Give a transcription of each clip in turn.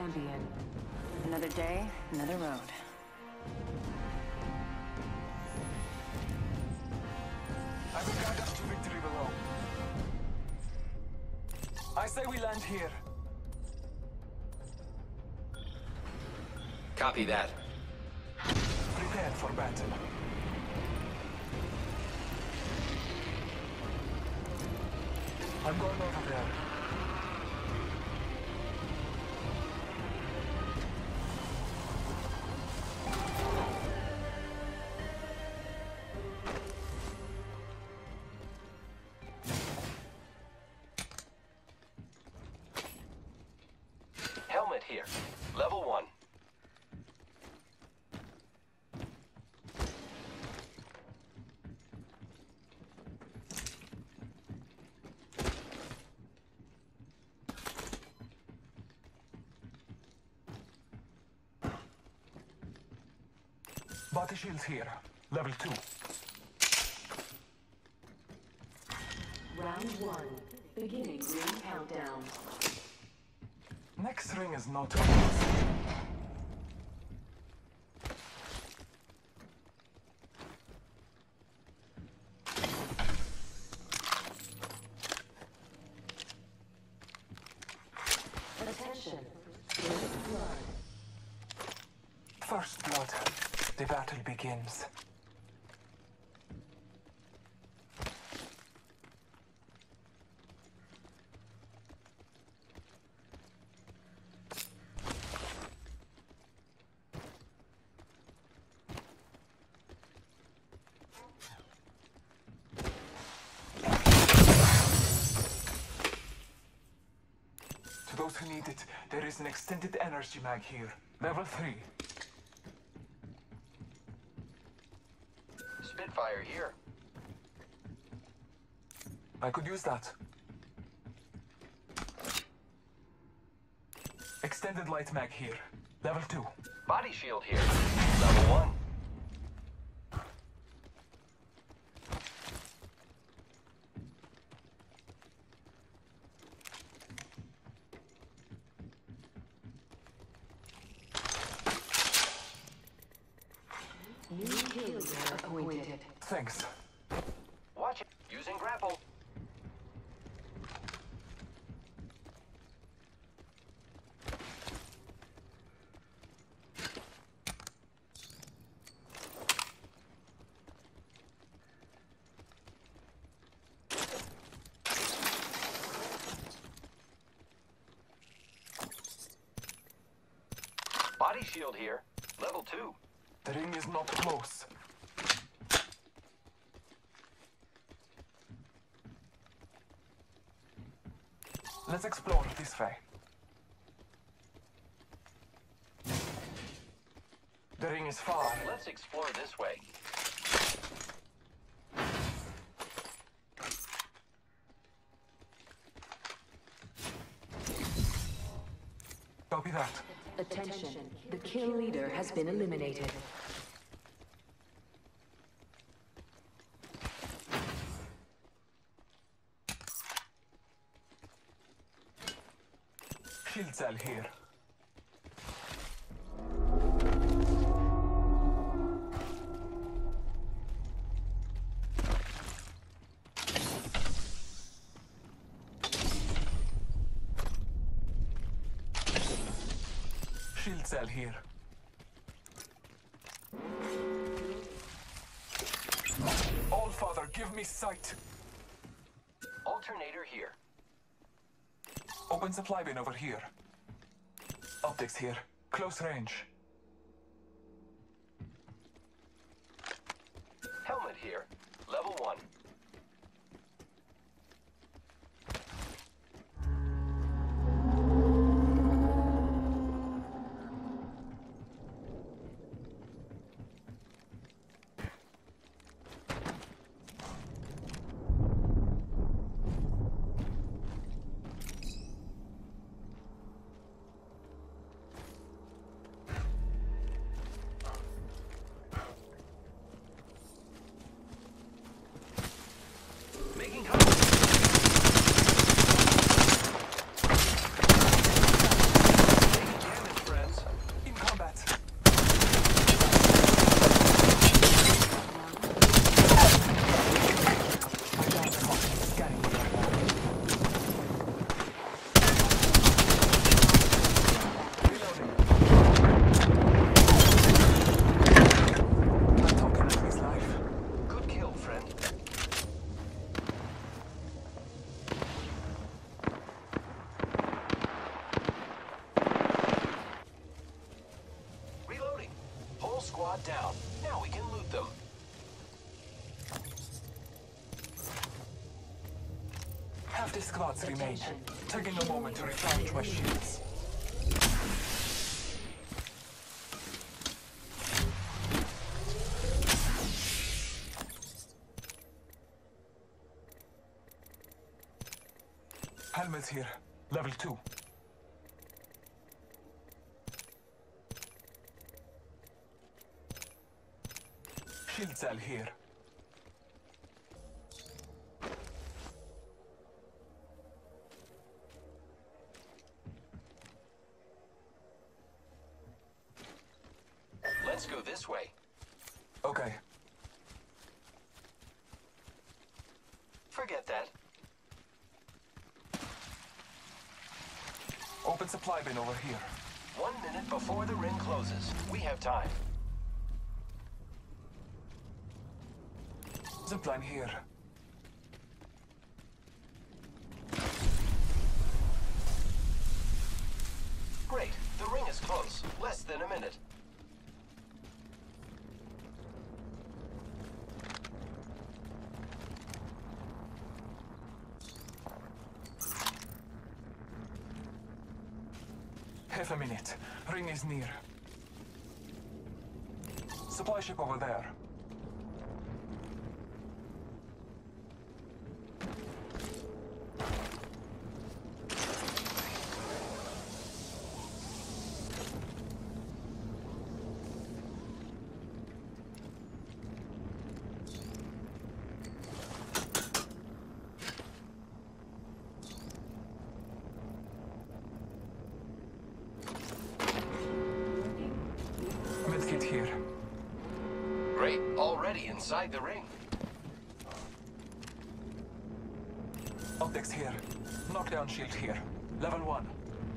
champion. Another day, another road. I will guide us to victory below. I say we land here. Copy that. Prepare for battle. I'm going over there. Helmet here. Level 1. Body shields here. Level 2. Round 1. Beginning ring countdown. Next ring is not close. Attention. First blood. First blood. The battle begins. To those who need it, there is an extended energy mag here. Level 3. Spitfire here. I could use that. Extended light mag here. Level 2. Body shield here. Level 1. New kill leader appointed. Thanks. Watch it. Using grapple. Body shield here. Level 2. The ring is not close. Let's explore this way. The ring is far. Let's explore this way. Copy that. Attention. The kill leader has been eliminated. Shield cell here. Shield cell here. All Father, give me sight. Alternator here. Open supply bin over here. Optics here. Close range. Helmet here. Level 1. Half the squads remain. Taking a moment to recharge my shields. Helmets here. Level 2. Shield cell here. Let's go this way. Okay. Forget that. Open supply bin over here. 1 minute before the ring closes. We have time. Zipline here. Great. The ring is close. Less than a minute. Half a minute. Ring is near. Supply ship over there. Medkit here. Great. Already inside the ring. Optics here. Knockdown shield here. Level 1.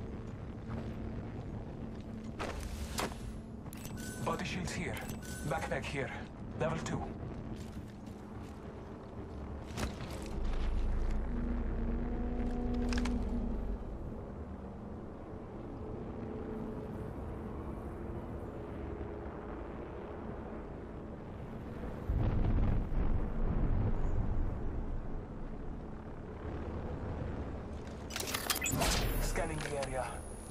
Body shield here. Backpack here. Level 2. Scanning the area.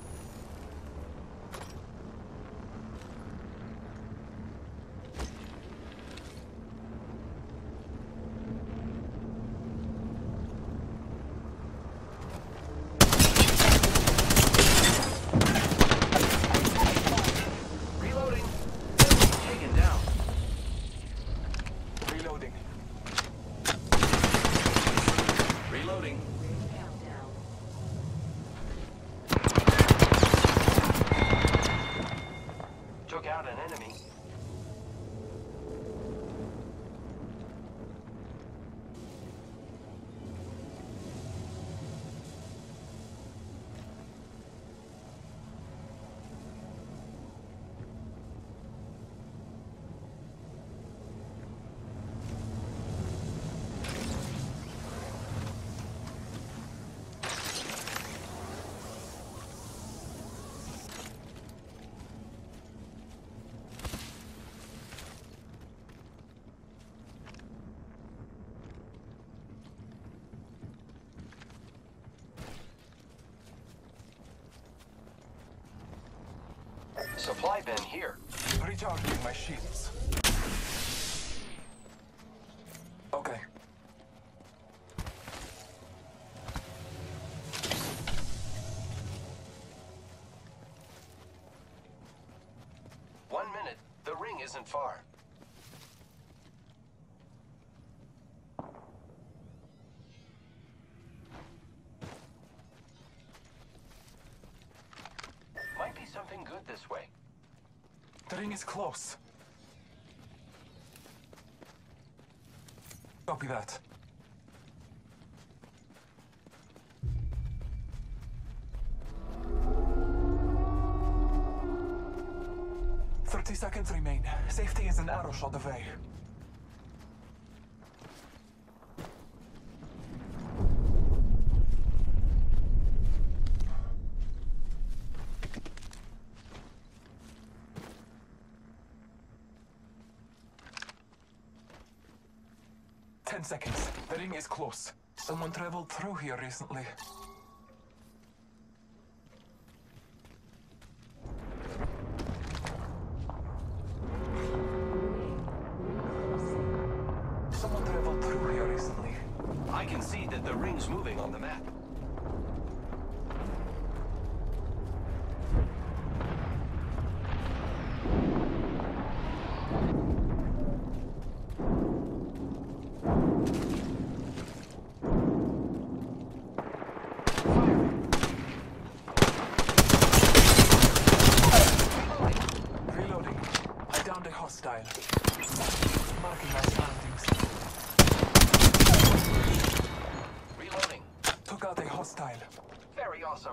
Reloading. Taken down. Reloading. Reloading. Countdown. Took out an enemy. Supply bin here. Recharging my shields. Okay. One minute. The ring isn't far. Might be something good this way. The ring is close. Copy that. Seconds remain. Safety is an arrow shot away. Ten seconds. The ring is close. Someone traveled through here recently. Someone traveled through here recently. I can see that the ring's moving on the map. Reloading. I downed a hostile. Marking my surroundings. Reloading. Took out a hostile. Very awesome.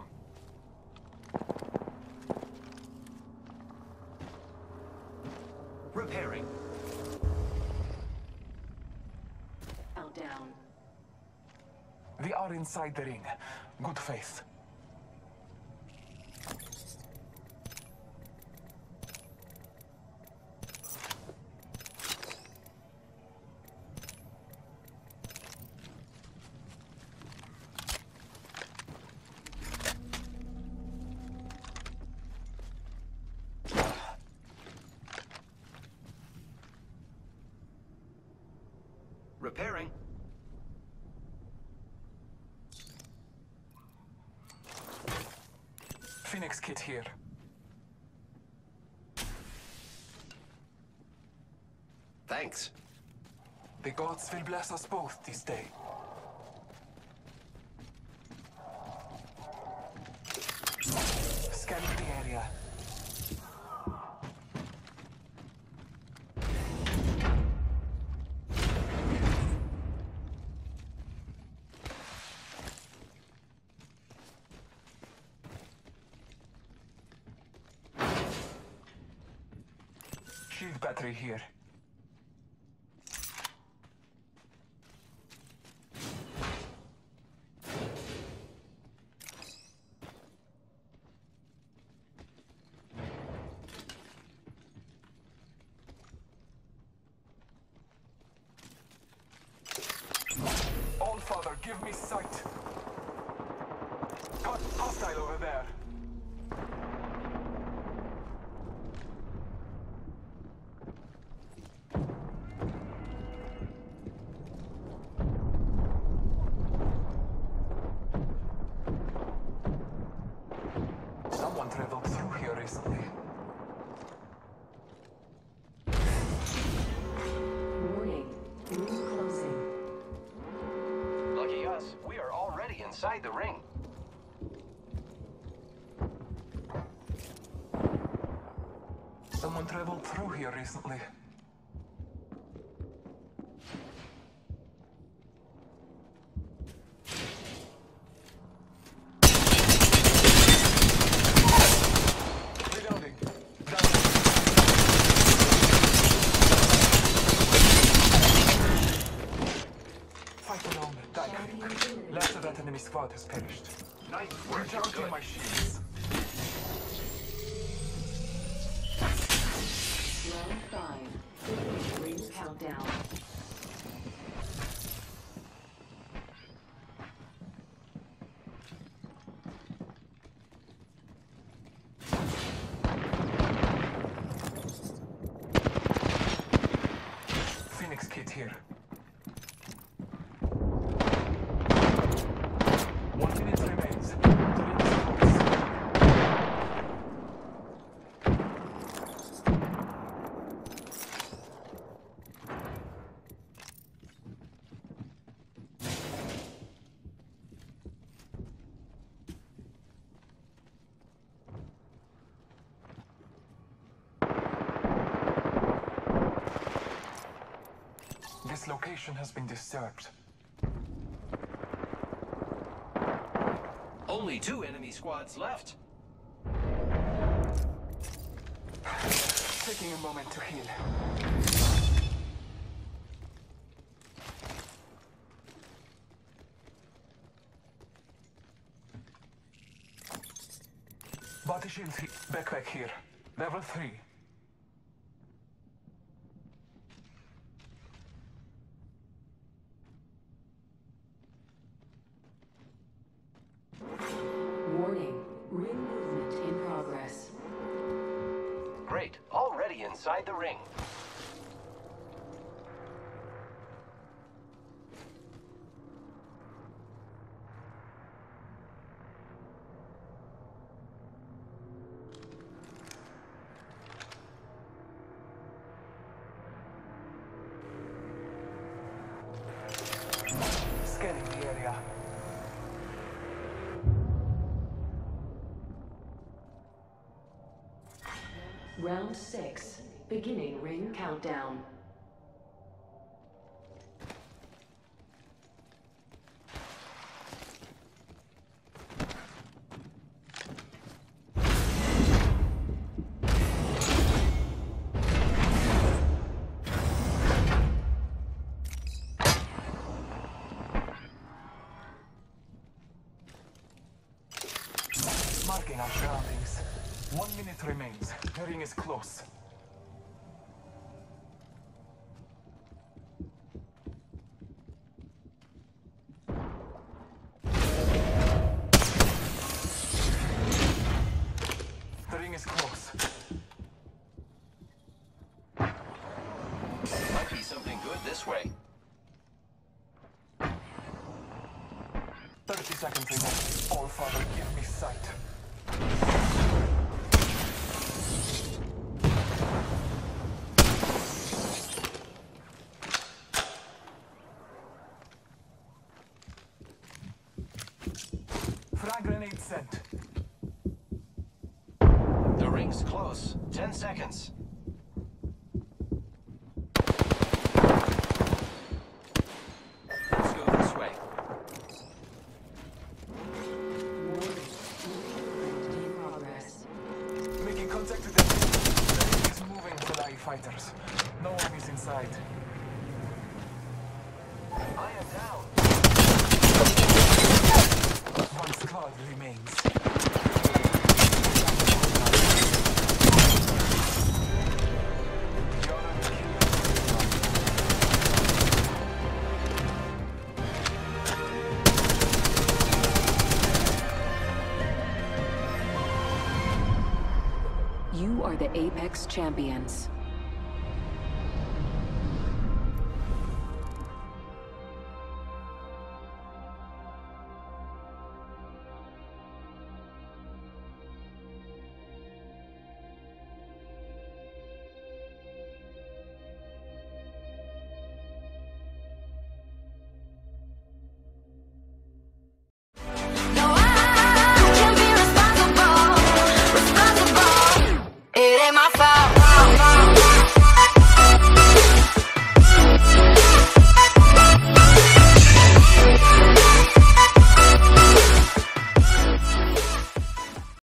Repairing. Countdown. We are inside the ring. Good faith. Repairing. Phoenix kit here. Thanks. The gods will bless us both this day. Scanning the area. Shield battery here. All Father, give me sight. Hostile over there. Someone traveled through here recently. Warning. Room closing. Lucky us, we are already inside the ring. Someone traveled through here recently. Reloading. Down. Fight alone, die quick. Last of that enemy squad has perished. Nice work. Recharging my shields. Round 5. Ring countdown. Phoenix kit here. 1 minute remains. The ring is close. This location has been disturbed. Only 2 enemy squads left. Taking a moment to heal. Body shield backpack here. Level 3. inside the ring. Scanning the area. Round 6. Beginning ring countdown. Marking our surroundings. 1 minute remains. The ring is close. The ring is close. Might be something good this way. 30 seconds remaining. All Father, give me sight. Frag grenade sent. The ring's close. 10 seconds. Let's go this way. In progress. Making contact with them. The ring is moving to the fighters. No one is inside. I am down. One squad remains. You are the Apex Champions.